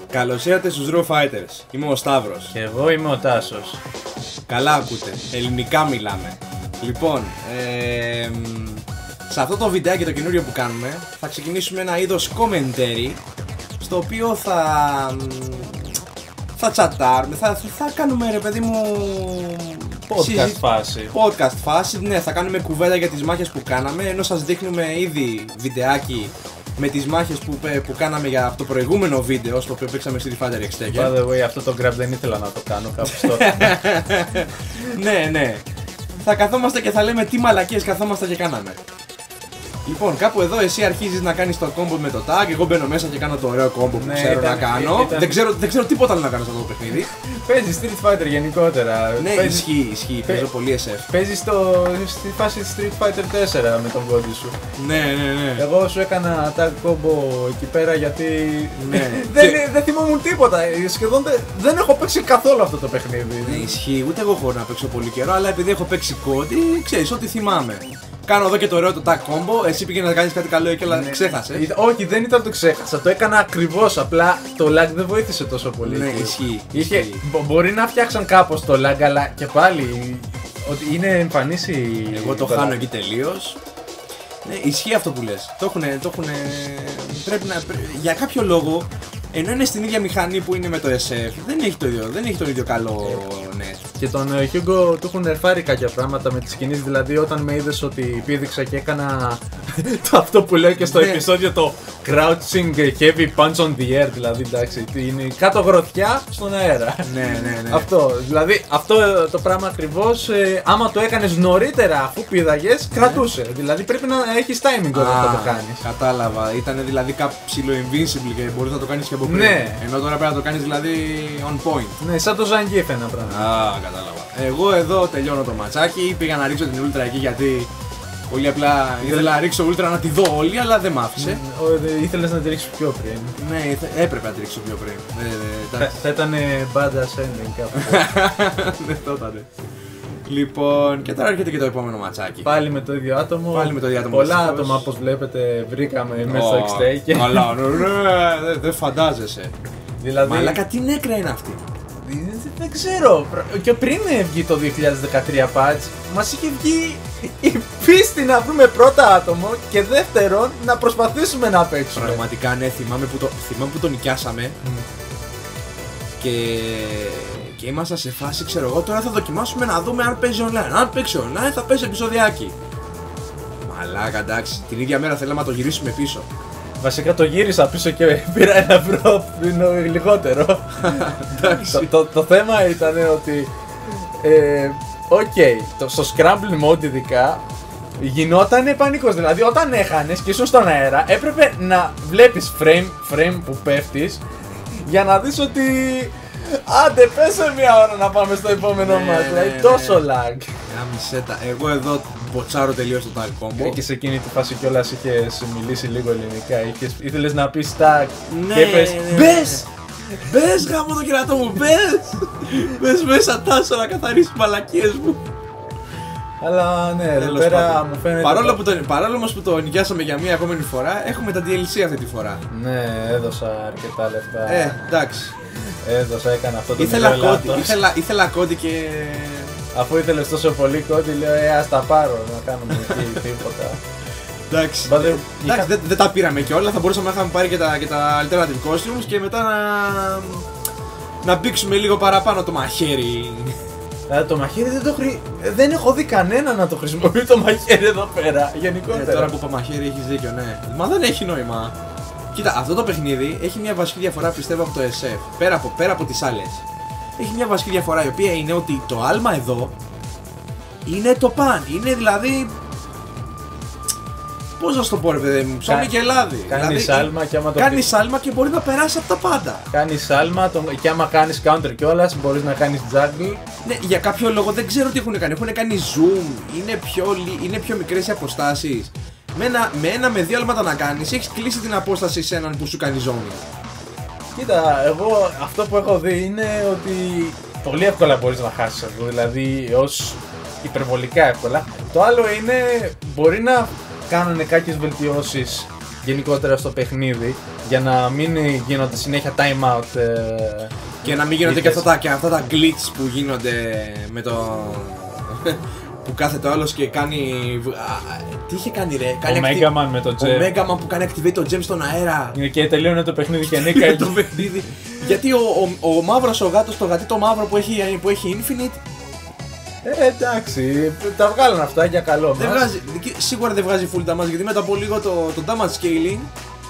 Καλώς ήρθατε στους Raw Fighters. Είμαι ο Σταύρος. Και εγώ είμαι ο Τάσος. Καλά ακούτε, ελληνικά μιλάμε. Λοιπόν, σε αυτό το βιντεάκι το καινούριο που κάνουμε θα ξεκινήσουμε ένα είδος commentary, στο οποίο θα τσατάρουμε, θα κάνουμε, ρε παιδί μου, podcast φάση. Ναι, θα κάνουμε κουβέντα για τις μάχες που κάναμε, ενώ σας δείχνουμε ήδη βιντεάκι με τις μάχες που κάναμε για το προηγούμενο βίντεο, στο οποίο παίξαμε Street Fighter X Tekken. By the way, αυτό το grab δεν ήθελα να το κάνω κάπως τότε. Ναι. Θα καθόμαστε και θα λέμε τι μαλακίες καθόμαστε και κάναμε. Λοιπόν, κάπου εδώ εσύ αρχίζεις να κάνεις το combo με το tag, εγώ μπαίνω μέσα και κάνω το ωραίο combo που ξέρω να κάνω. Δεν ξέρω τίποτα άλλο να κάνω σε αυτό το παιχνίδι. Παίζεις Street Fighter γενικότερα. Ναι, ισχύει, παίζω πολύ SF. Παίζεις στη φάση Street Fighter 4 με τον body σου. Ναι. Εγώ σου έκανα tag combo εκεί πέρα γιατί δεν θυμόμουν τίποτα. Σχεδόν δεν έχω παίξει καθόλου αυτό το παιχνίδι. Ναι, ισχύει, ούτε εγώ έχω να παίξω πολύ καιρό, αλλά επειδή έχω παίξει κόντι, ξέρεις ό,τι θυμάμαι. Κάνω εδώ και το ωραίο το tag combo, εσύ πήγαινε να κάνεις κάτι καλό και όλα ξέχασε. Όχι, δεν ήταν το ξέχασα, το έκανα ακριβώς, απλά το lag δεν βοήθησε τόσο πολύ. Ναι, ισχύει. Μπορεί να φτιάξαν κάπως το lag, αλλά και πάλι ότι είναι εμφανής η... Εγώ το χάνω εκεί τελείως. Ναι, ισχύει αυτό που λες. Το έχουνε... Για κάποιο λόγο, ενώ είναι στην ίδια μηχανή που είναι με το SF, δεν έχει τον ίδιο καλό net. Και τον Hugo του έχουν ερφάρει κάποια πράγματα με τις κινήσεις, δηλαδή όταν με είδες ότι πήδηξα και έκανα αυτό που λέω και στο επεισόδιο, το crouching heavy punch on the air, δηλαδή εντάξει, είναι κάτω γροθιά στον αέρα. Ναι. Αυτό το πράγμα ακριβώς, άμα το έκανες νωρίτερα αφού πήδαγες, κρατούσε. Δηλαδή πρέπει να έχεις timing όταν θα το κάνεις. Κατάλαβα, ήταν δηλαδή κάποιο ψηλό invincible και μπορείς να το κάνεις και από πριν. Ναι. Ενώ τώρα πρέπει να το κάνεις δηλαδή on point. Ναι, σαν το Zangief ένα πράγμα. Κατάλαβα. Εγώ εδώ τελειώνω το ματσάκι, πήγα να ρίξω την Ultra εκεί γιατί πολύ απλά ήθελα να ρίξω Ultra να τη δω όλη, αλλά δεν μ' άφησε. Ήθελες να τη ρίξεις πιο πριν. Ναι, έπρεπε να τη ρίξω πιο πριν. Θα ήταν badass ending κάπου. Ναι, το ήταν. Λοιπόν, και τώρα έρχεται και το επόμενο ματσάκι. Πάλι με το ίδιο άτομο. Πολλά άτομα, όπως βλέπετε, βρήκαμε μέσα στο X-Take. Καλά, δεν φαντάζεσαι. Δηλαδή... Μαλάκα, τι νέκρα είναι αυτή. Δεν ξέρω. Και πριν βγει το 2013 patch, μας είχε βγει η πίστη να βρούμε πρώτα άτομο και δεύτερον να προσπαθήσουμε να παίξουμε. Πραγματικά ναι, θυμάμαι που το νοικιάσαμε και ήμασταν σε φάση, ξέρω εγώ, τώρα θα δοκιμάσουμε να δούμε αν παίζει online. Αν παίξει online θα παίζει επεισοδιάκι. Μαλάκα, εντάξει, την ίδια μέρα θέλαμε να το γυρίσουμε πίσω. Βασικά το γύρισα πίσω και πήρα €1 λιγότερο. Το θέμα ήταν ότι στο Scramble Mode ειδικά γινόταν πανικός. Δηλαδή όταν έχανες και ήσουν στον αέρα έπρεπε να βλέπεις frame που πέφτεις για να δεις ότι άντε πέσε μια ώρα να πάμε στο επόμενο μας. Δηλαδή τόσο lag. Εγώ εδώ μποτσάρω τελείως το tag combo. Και σε εκείνη τη φάση κιόλας είχες μιλήσει λίγο ελληνικά. Ήθελες να πεις tag και είπες Μπες γάμο το κερατό μου, μπες μέσα Τάσο να καθαρίσεις μαλακίες μου. Αλλά ναι, εδώ πέρα μου φαίνεται... Παρόλο όμως που το νοικιάσαμε για μία επόμενη φορά, έχουμε τα DLC αυτή τη φορά. Ναι, έδωσα αρκετά λεφτά. Εντάξει. Έκανα αυτό το μικρό. Ήθελα κόντι και... Αφού ήθελες τόσο πολύ κόντι, λέω ας τα πάρω να κάνουμε εκεί τίποτα. Εντάξει, δεν τα πήραμε και όλα, θα μπορούσαμε να είχαμε πάρει και τα alternative costumes και μετά να μπήξουμε λίγο παραπάνω το μαχαίρι. Το μαχαίρι δεν έχω δει κανένα να το χρησιμοποιεί το μαχαίρι εδώ πέρα, γενικότερα. Τώρα που είπα μαχαίρι έχεις δίκιο, ναι. Μα δεν έχει νόημα. Κοίτα, αυτό το παιχνίδι έχει μια βασική διαφορά, πιστεύω, από το SF. Πέρα από τις άλλες. Έχει μια βασική διαφορά, η οποία είναι ότι το άλμα εδώ είναι το παν. Είναι δηλαδή... Πώς να σου το πω, ρε παιδί μου, ψωμί και λάδι. Κάνεις άλμα και άμα το κάνεις άλμα και μπορεί να περάσει από τα πάντα. Κάνεις άλμα και άμα κάνεις counter κιόλας μπορείς να κάνεις juggle. Ναι, για κάποιο λόγο δεν ξέρω τι έχουν κάνει. Έχουν κάνει zoom, είναι πιο μικρές οι αποστάσεις. Με δύο άλματα να κάνεις, έχεις κλείσει την απόσταση σε έναν που σου κάνει ζώνη. Κοίτα, εγώ αυτό που έχω δει είναι ότι πολύ εύκολα μπορείς να χάσεις αυτό, δηλαδή ως υπερβολικά εύκολα. Το άλλο είναι, μπορεί να κάνουν κάποιες βελτιώσεις γενικότερα στο παιχνίδι για να μην γίνονται συνέχεια time out. Και να μην γίνονται και αυτά τα glitch που γίνονται με το. Που κάθεται ο άλλος και κάνει. Τι είχε κάνει ρε, Ο Megaman με το Gem. Ο Megaman που κάνει activate το Gem στον αέρα. Και τελείωνε το παιχνίδι και νίκα. Το παιχνίδι. Γιατί ο μαύρος ο γάτος, το γατί το μαύρο που έχει Infinite. Εντάξει, τα βγάλουν αυτά για καλό μας. Σίγουρα δεν βγάζει full damage γιατί μετά από λίγο το damage scaling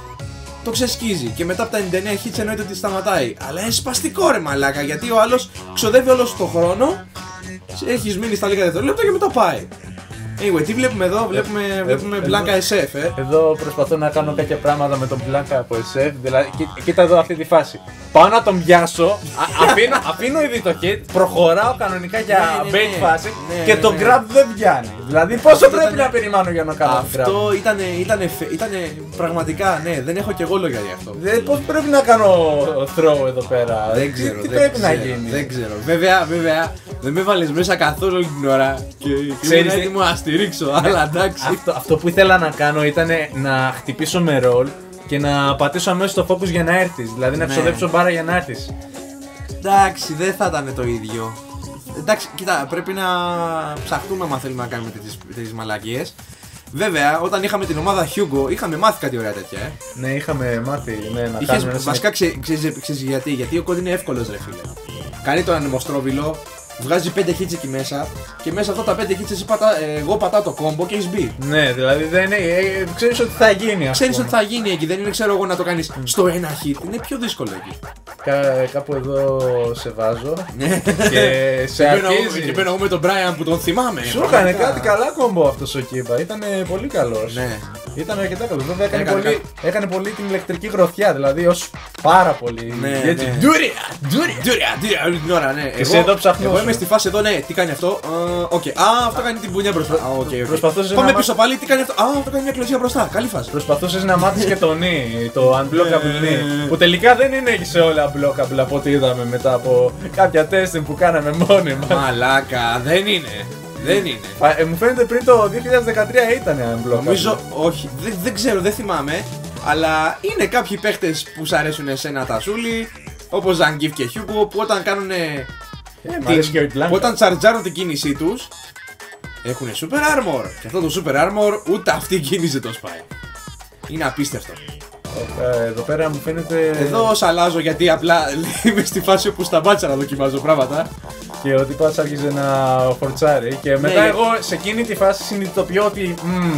το ξεσκίζει και μετά από τα 99 hits εννοείται ότι σταματάει. Αλλά είναι σπαστικό ρε μαλάκα γιατί ο άλλος ξοδεύει όλο τον χρόνο, έχεις μείνει στα λίγα δευτερόλεπτα και μετά πάει. Anyway, τι βλέπουμε εδώ, βλέπουμε Blanca SF. Εδώ προσπαθώ να κάνω κάποια πράγματα με τον Blanca από SF. Δηλαδή, κοίτα εδώ αυτή τη φάση. Πάω να τον πιάσω, αφήνω ήδη το hit, προχωράω κανονικά για bait φάση και το grab δεν πιάνει. Δηλαδή, πόσο πρέπει να περιμένω για να κάνω grab. Αυτό ήταν πραγματικά, ναι, δεν έχω και εγώ λόγια για αυτό. Πώς πρέπει να κάνω throw εδώ πέρα, δεν ξέρω. Τι πρέπει να γίνει. Δεν ξέρω. Βέβαια, δεν με βάλες μέσα καθόλου όλη την ώρα και ήμουν έτοιμο να στηρίξω, αλλά εντάξει. Αυτό που ήθελα να κάνω ήταν να χτυπήσω με roll και να πατήσω αμέσως το focus για να έρθεις. Δηλαδή να ξοδέψω μπάρα για να έρθεις. Εντάξει, δεν θα ήταν το ίδιο. Εντάξει, κοίτα, πρέπει να ψαχτούμε αν θέλουμε να κάνουμε τέτοιες μαλακίες. Βέβαια, όταν είχαμε την ομάδα Hugo, είχαμε μάθει κάτι ωραία τέτοια, Ναι, είχαμε μάθει να κάνουμε ένα. Βασικά ξέρεις γιατί. Γιατί ο κώδι είναι εύκολος ρε φίλε. Κάνει τον ανεμοστρόβιλο, βγάζει 5 hits εκεί μέσα και μέσα από αυτά τα 5 hits εσύ εγώ πατάω το combo και έχεις μπει. Ναι, δηλαδή δεν ξέρεις ότι θα γίνει. Ξέρεις ότι θα γίνει εκεί, δεν είναι ξέρω εγώ να το κάνεις στο ένα hit, είναι πιο δύσκολο εκεί. Κάπου εδώ σε βάζω και σε αρχίζει. Και μπαίνω εγώ με τον Brian που τον θυμάμαι. Σου έκανε κάτι καλά κόμπο αυτός ο Kiba, ήταν πολύ καλός. Ναι. Ήταν αρκετά καλός, βέβαια έκανε πολύ την ηλεκτρική γροθιά, δηλαδή ως πάρα πολύ. Ναι, έτσι, ναι. Ντούρια, όλη την ώρα, ναι. Εγώ είμαι στη φάση εδώ, ναι, τι κάνει αυτό. Οκ, αυτό κάνει την πουνιά μπροστά. Πάμε πίσω πάλι, τι κάνει αυτό. Αυτό κάνει μια κλωτσιά μπροστά. Καλή φάση. Προσπαθούσες να μάθεις και το νι, το unblockable νι. Που τελικά δεν είναι σε όλα unblockable από ό,τι είδαμε μετά από κάποια testing που κάναμε μόνοι μας. Μαλάκα, δεν είναι. Δεν είναι. Μου φαίνεται πριν το 2013 ήταν unblockable. Νομίζω, όχι, δεν ξέρω, δεν θυμάμαι. Αλλά είναι κάποιοι παίχτες που σ' αρέσουν σε ένα τασούλι, όπως Zangief και Hugo, που όταν κάνουν. Όταν τσαρτζάρουν την κίνησή τους, έχουν super armor. Και αυτό το super armor ούτε αυτή η κίνηση δεν το σπάει. Είναι απίστευτο. Εδώ πέρα μου φαίνεται. Εδώ σαλάζω γιατί απλά είμαι στη φάση όπου σταμάτησα να δοκιμάζω πράγματα. Και ο τύπας άρχιζε να φορτσάρει. Και μετά εγώ σε εκείνη τη φάση συνειδητοποιώ ότι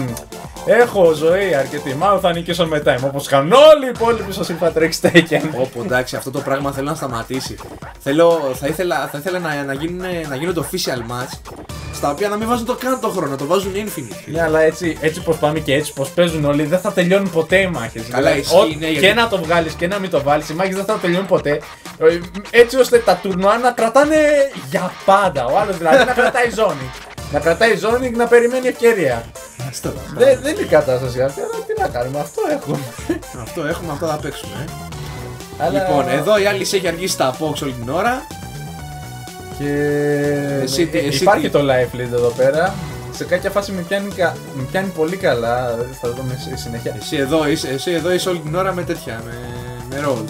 έχω ζωή αρκετή. Μάλλον θα νικήσω με time. Όπως κάνουν όλοι οι υπόλοιποι στο Street Fighter X Tekken. Πω εντάξει, αυτό το πράγμα θέλω να σταματήσει. Θα ήθελα να γίνονται official match στα οποία να μην βάζουν το καν το χρόνο, να το βάζουν infinite. Ναι, αλλά έτσι πως πάμε και έτσι πως παίζουν όλοι, δεν θα τελειώνουν ποτέ οι μάχες. Καλά, ισχύει, ναι, και να το βγάλεις και να μην το βάλεις, οι μάχες δεν θα τελειώνουν ποτέ. Έτσι ώστε τα τουρνουά να κρατάνε για πάντα. Ο άλλος δηλαδή να κρατάει Zonic. Να κρατάει Zonic, να περιμένει ευκαιρία. Δεν είναι η κατάσταση αυτή, αλλά τι να κάνουμε, αυτό έχουμε. Αυτό θα παίξουμε. Λοιπόν, εδώ η άλλη έχει αργήσει τα box όλη την ώρα. Και υπάρχει το live lead εδώ πέρα. Σε κάποια φάση με πιάνει πολύ καλά. Θα το δούμε συνέχεια. Εσύ εδώ είσαι όλη την ώρα με τέτοια, με roll.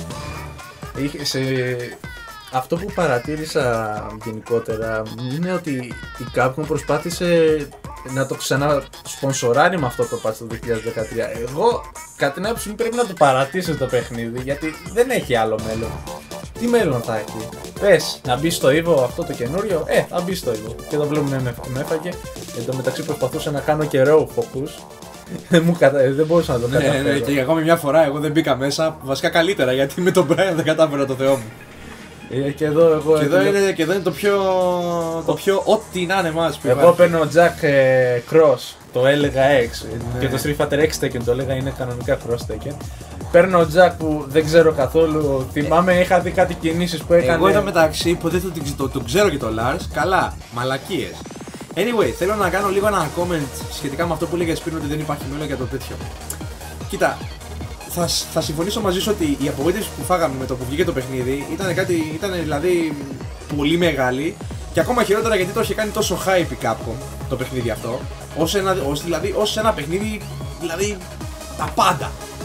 Αυτό που παρατήρησα γενικότερα είναι ότι η Capcom προσπάθησε να το ξανασπονσοράρει με αυτό το patch το 2013. Εγώ κατά την άποψη μου πρέπει να το παρατήσω το παιχνίδι γιατί δεν έχει άλλο μέλλον. Τι μέλλον θα έχει? Πες να μπει στο Evo αυτό το καινούριο, θα μπει στο Evo. Και εδώ βλέπουμε με έφαγε. Εν τω μεταξύ προσπαθούσα να κάνω και raw focus. Δεν μπορούσα να το καταφέρω. Ναι, και ακόμη μια φορά εγώ δεν μπήκα μέσα. Βασικά καλύτερα γιατί με τον Brian δεν κατάφερα το Θεό μου. Και εδώ είναι το πιο ό,τι να είναι μας. Εγώ παίρνω Jack Cross, το έλεγα X. Και το Street Fighter X Tekken το έλεγα είναι κανονικά Cross Tekken. Παίρνω Jack που δεν ξέρω καθόλου. Θυμάμαι είχα δει κάτι κινήσεις που έκανε. Εγώ εδώ μεταξύ υποτίθεται ότι το ξέρω και το Lars. Καλά, μαλακίες. Anyway, θέλω να κάνω λίγο ένα comment σχετικά με αυτό που έλεγες πριν ότι δεν υπάρχει μέλλον για το τέτοιο. Κοίτα, θα συμφωνήσω μαζί σου ότι η απογοήτευση που φάγαμε με το που βγήκε το παιχνίδι ήταν δηλαδή πολύ μεγάλη και ακόμα χειρότερα γιατί το είχε κάνει τόσο hype η Capcom το παιχνίδι αυτό ως ένα παιχνίδι, δηλαδή τα πάντα.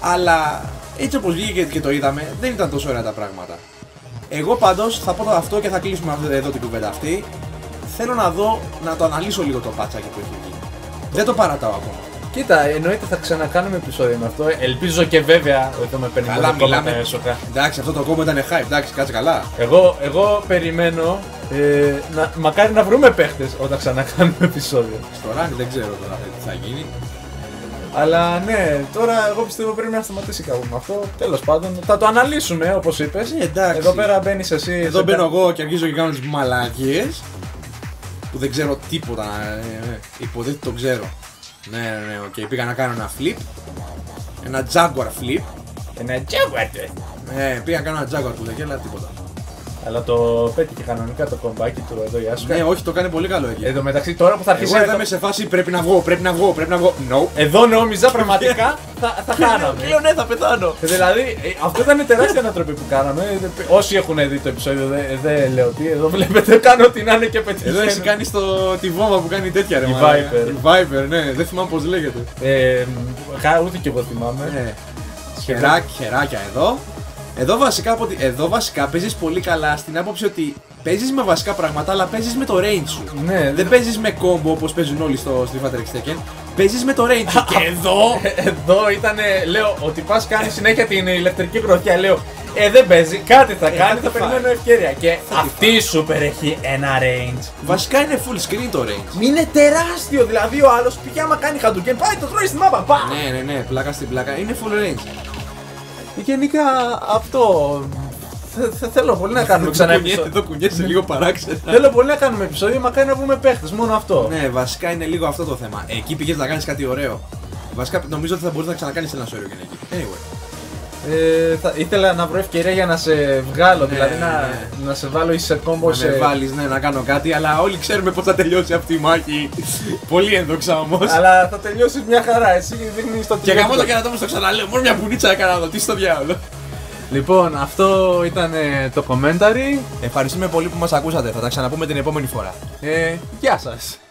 Αλλά έτσι όπως βγήκε και το είδαμε, δεν ήταν τόσο ωραία τα πράγματα. Εγώ πάντως θα πω αυτό και θα κλείσουμε εδώ την κουβέντα αυτή. Θέλω να δω, να το αναλύσω λίγο το πατσάκι που έχει βγει. Δεν το παρατάω ακόμα. Κοίτα, εννοείται θα ξανακάνουμε επεισόδιο με αυτό. Ελπίζω και βέβαια ότι θα με παίρνει Καλά, μιλάμε. έσοχα. Εντάξει, αυτό το κόμμα ήταν hype, εντάξει, κάτσε καλά. Εγώ περιμένω μακάρι να βρούμε παίχτες όταν ξανακάνουμε επεισόδιο. Στο rank δεν ξέρω τώρα τι θα γίνει. Αλλά ναι, τώρα εγώ πιστεύω πρέπει να σταματήσει κάπου με αυτό. Τέλος πάντων, θα το αναλύσουμε όπως είπες. Εντάξει. Εδώ πέρα μπαίνεις εσύ. Εδώ μπαίνω εγώ και αρχίζω και κάνω τις μαλακίες. Που δεν ξέρω τίποτα. Υποτίθεται το ξέρω. Ναι, οκ. Πήγα να κάνω ένα flip. Ένα Jaguar flip. Ένα Jaguar. Πήγα να κάνω ένα Jaguar που λέγε, αλλά τίποτα. Αλλά το πέτυχε κανονικά το κομπάκι του εδώ η Asuka. Ναι, όχι, το κάνει πολύ καλό εκεί. Εδώ μεταξύ τώρα που θα αρχίσει. Εγώ είμαι σε φάση πρέπει να βγω. No. Εδώ νόμιζα πραγματικά θα χάναμε. Λέω ναι, θα πεθάνω. Δηλαδή, αυτό ήταν τεράστια ανατροπή που κάναμε. Όσοι έχουν δει το επεισόδιο, δεν λέω τι. Εδώ βλέπετε, κάνω ό,τι να είναι και πετυχαίνω. Εδώ εσύ κάνει τη βόμβα που κάνει τέτοια ρε. Η Viper. Η Viper, ναι, δεν θυμάμαι πώς λέγεται. Ούτε και εγώ θυμάμαι. Χεράκια εδώ. Εδώ βασικά παίζεις πολύ καλά στην άποψη ότι παίζεις με βασικά πράγματα, αλλά παίζεις με το range σου. Ναι, δεν παίζεις με combo όπως παίζουν όλοι στο Street Fighter X Tekken. Παίζεις με το range σου. Και εδώ ήταν, λέω, ότι πας κάνει συνέχεια την ηλεκτρική γροθιά. Λέω, δεν παίζει, κάτι θα κάνει, θα περιμένω ευκαιρία. Και αυτή η super έχει ένα range. Βασικά είναι full screen το range. Είναι τεράστιο, δηλαδή ο άλλος πήγε άμα κάνει Hadouken, πάει το τρώει στη μάπα, πά! Ναι, πλάκα στην πλάκα, είναι full range. Γενικά αυτό. Θέλω πολύ να κάνουμε ξανά επεισόδιο. Εδώ κουνιέσαι λίγο παράξενα. Θέλω πολύ να κάνουμε επεισόδιο, μακάρι να βγούμε παίχτες, μόνο αυτό. Ναι, βασικά είναι λίγο αυτό το θέμα. Εκεί πήγες να κάνεις κάτι ωραίο. Βασικά νομίζω ότι θα μπορείς να ξανακάνεις ένα ωραίο και εκεί. Anyway. Ήθελα να βρω ευκαιρία για να σε βγάλω, δηλαδή να σε βάλω σε κόμπο. Να με βάλεις, ναι, να κάνω κάτι, αλλά όλοι ξέρουμε πώς θα τελειώσει αυτή η μάχη. Πολύ ένδοξα όμως. Αλλά θα τελειώσεις μια χαρά, εσύ δείχνεις το τι. Και γαμώ το κερατό μου στο ξαναλέω, μόνο μια πουνίτσα έκανα εδώ, τι στο διάολο. Λοιπόν, αυτό ήταν το commentary. Ευχαριστούμε πολύ που μας ακούσατε, θα τα ξαναπούμε την επόμενη φορά. Γεια σας.